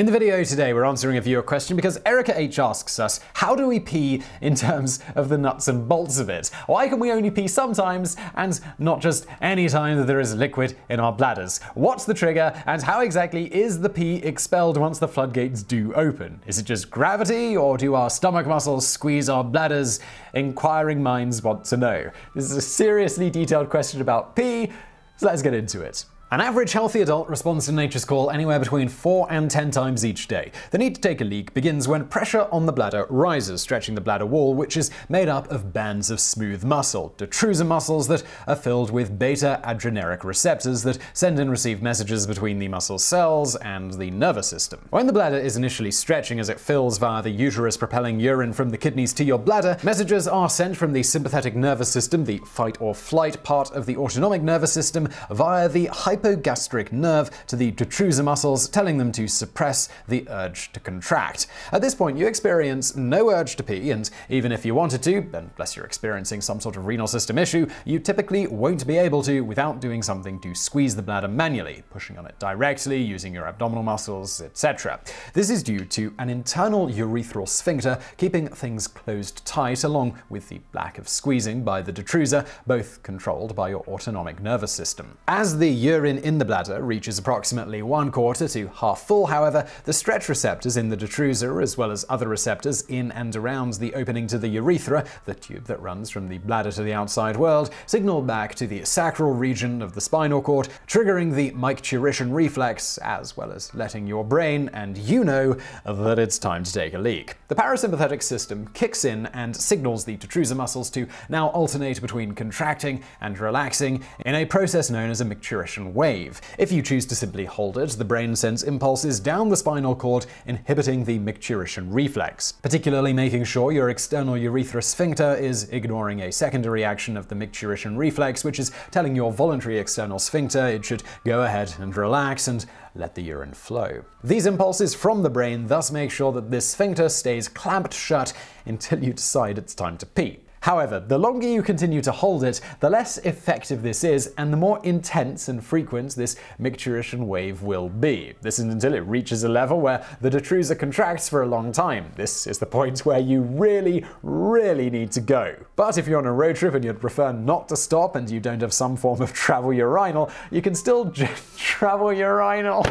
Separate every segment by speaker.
Speaker 1: In the video today, we're answering a viewer question because Erica H asks us, how do we pee in terms of the nuts and bolts of it? Why can we only pee sometimes and not just any time that there is liquid in our bladders? What's the trigger and how exactly is the pee expelled once the floodgates do open? Is it just gravity or do our stomach muscles squeeze our bladders? Inquiring minds want to know. This is a seriously detailed question about pee, so let's get into it. An average healthy adult responds to nature's call anywhere between 4 and 10 times each day. The need to take a leak begins when pressure on the bladder rises, stretching the bladder wall, which is made up of bands of smooth muscle, detrusor muscles that are filled with beta-adrenergic receptors that send and receive messages between the muscle cells and the nervous system. When the bladder is initially stretching as it fills via the uterus propelling urine from the kidneys to your bladder, messages are sent from the sympathetic nervous system, the fight or flight part of the autonomic nervous system, via the hypogastric nerve to the detrusor muscles, telling them to suppress the urge to contract. At this point, you experience no urge to pee, and even if you wanted to, unless you're experiencing some sort of renal system issue, you typically won't be able to without doing something to squeeze the bladder manually, pushing on it directly, using your abdominal muscles, etc. This is due to an internal urethral sphincter keeping things closed tight, along with the lack of squeezing by the detrusor, both controlled by your autonomic nervous system. As the urine in the bladder reaches approximately 1/4 to half full, however, the stretch receptors in the detrusor, as well as other receptors in and around the opening to the urethra, the tube that runs from the bladder to the outside world, signal back to the sacral region of the spinal cord, triggering the micturition reflex, as well as letting your brain and you know that it's time to take a leak. The parasympathetic system kicks in and signals the detrusor muscles to now alternate between contracting and relaxing in a process known as a micturition wave. If you choose to simply hold it, the brain sends impulses down the spinal cord, inhibiting the micturition reflex, particularly making sure your external urethral sphincter is ignoring a secondary action of the micturition reflex, which is telling your voluntary external sphincter it should go ahead and relax and let the urine flow. These impulses from the brain thus make sure that this sphincter stays clamped shut until you decide it's time to pee. However, the longer you continue to hold it, the less effective this is, and the more intense and frequent this micturition wave will be. This is until it reaches a level where the detrusor contracts for a long time. This is the point where you really need to go. But if you're on a road trip and you'd prefer not to stop and you don't have some form of travel urinal, you can still travel urinal.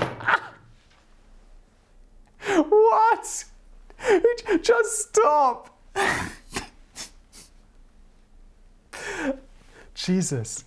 Speaker 1: What? Just stop! Jesus.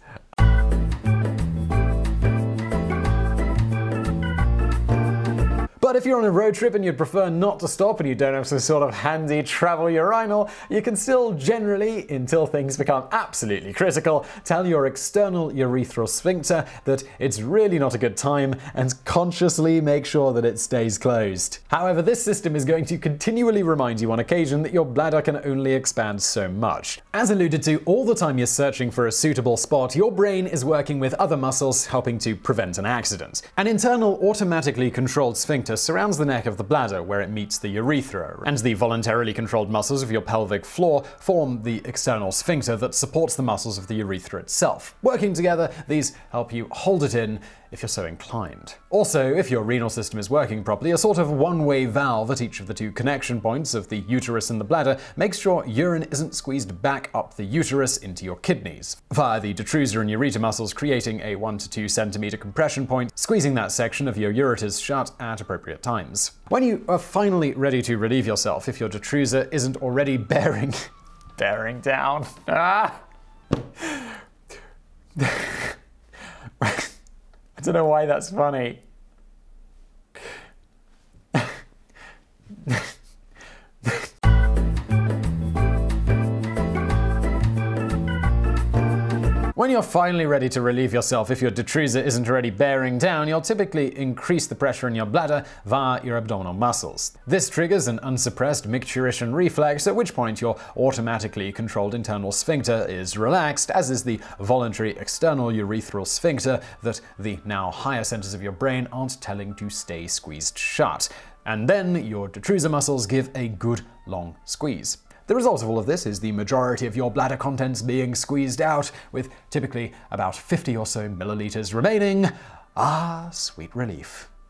Speaker 1: But if you're on a road trip and you'd prefer not to stop and you don't have some sort of handy travel urinal, you can still generally, until things become absolutely critical, tell your external urethral sphincter that it's really not a good time and consciously make sure that it stays closed. However, this system is going to continually remind you on occasion that your bladder can only expand so much. As alluded to, all the time you're searching for a suitable spot, your brain is working with other muscles helping to prevent an accident. An internal automatically controlled sphincter surrounds the neck of the bladder where it meets the urethra, and the voluntarily controlled muscles of your pelvic floor form the external sphincter that supports the muscles of the urethra itself. Working together, these help you hold it in if you're so inclined. Also, if your renal system is working properly, a sort of one-way valve at each of the two connection points of the uterus and the bladder makes sure urine isn't squeezed back up the uterus into your kidneys, via the detrusor and ureter muscles creating a 1 to 2 centimeter compression point, squeezing that section of your ureters shut at appropriate times. When you are finally ready to relieve yourself, if your detrusor isn't already bearing down. I don't know why that's funny. When you're finally ready to relieve yourself, if your detrusor isn't already bearing down, you'll typically increase the pressure in your bladder via your abdominal muscles. This triggers an unsuppressed micturition reflex, at which point your automatically controlled internal sphincter is relaxed, as is the voluntary external urethral sphincter that the now higher centers of your brain aren't telling to stay squeezed shut. And then your detrusor muscles give a good long squeeze. The result of all of this is the majority of your bladder contents being squeezed out, with typically about 50 or so milliliters remaining. Ah, sweet relief.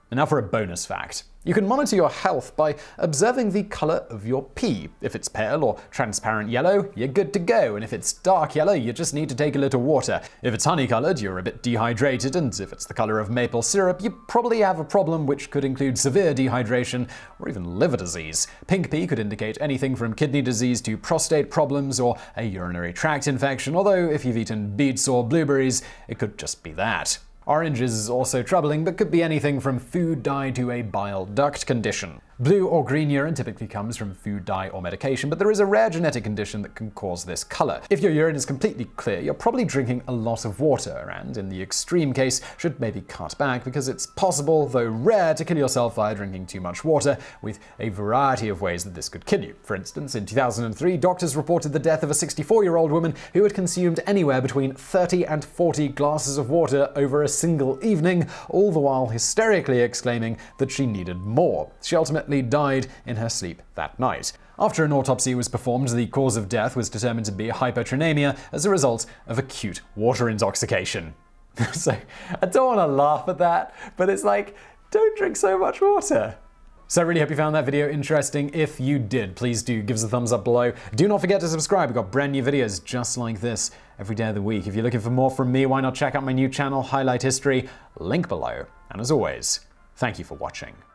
Speaker 1: And now for a bonus fact. You can monitor your health by observing the color of your pee. If it's pale or transparent yellow, you're good to go, and if it's dark yellow, you just need to take a little water. If it's honey-colored, you're a bit dehydrated, and if it's the color of maple syrup, you probably have a problem which could include severe dehydration or even liver disease. Pink pee could indicate anything from kidney disease to prostate problems or a urinary tract infection, although if you've eaten beets or blueberries, it could just be that. Orange is also troubling, but could be anything from food dye to a bile duct condition. Blue or green urine typically comes from food dye or medication, but there is a rare genetic condition that can cause this color. If your urine is completely clear, you're probably drinking a lot of water, and in the extreme case, should maybe cut back because it's possible, though rare, to kill yourself by drinking too much water, with a variety of ways that this could kill you. For instance, in 2003, doctors reported the death of a 64-year-old woman who had consumed anywhere between 30 and 40 glasses of water over a single evening, all the while hysterically exclaiming that she needed more. She ultimately died in her sleep that night. After an autopsy was performed, the cause of death was determined to be hypotonemia as a result of acute water intoxication. So, I don't want to laugh at that, but it's like, don't drink so much water. So I really hope you found that video interesting. If you did, please do give us a thumbs up below. Do not forget to subscribe. We've got brand new videos just like this every day of the week. If you're looking for more from me, why not check out my new channel, Highlight History, link below. And as always, thank you for watching.